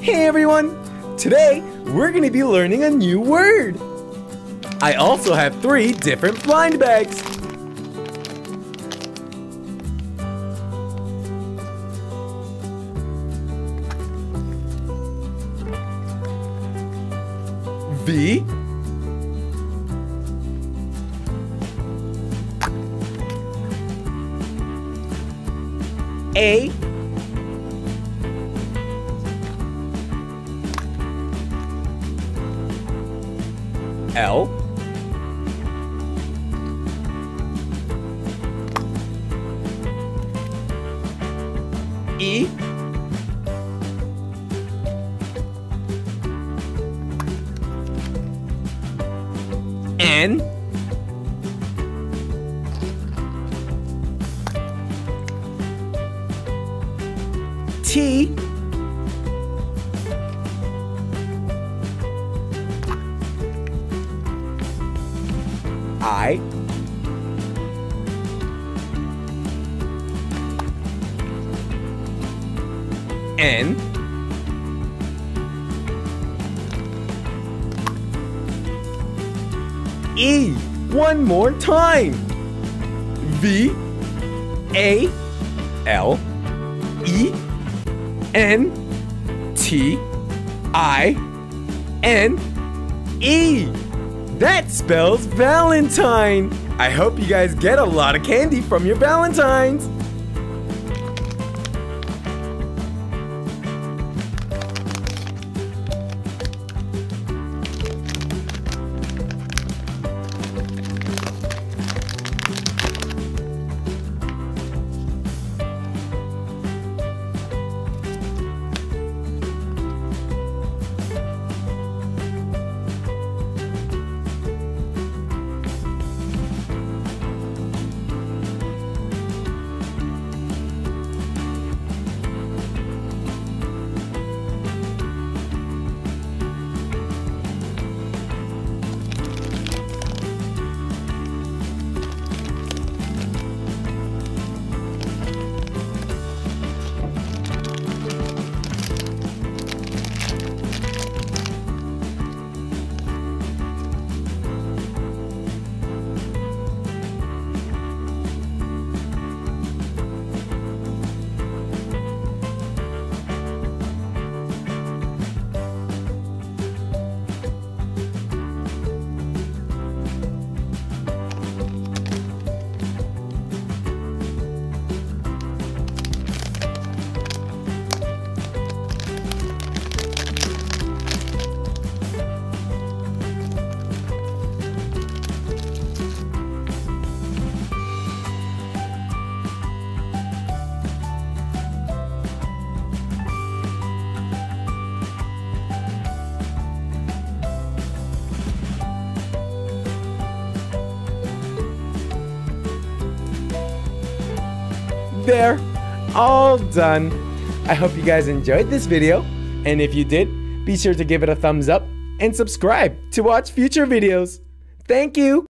Hey everyone! Today, we're going to be learning a new word. I also have 3 different blind bags. V A L E N T I N E. One more time. V A L E N T I N E. That spells Valentine. I hope you guys get a lot of candy from your Valentines. There, all done. I hope you guys enjoyed this video, and if you did, be sure to give it a thumbs up and subscribe to watch future videos. Thank you.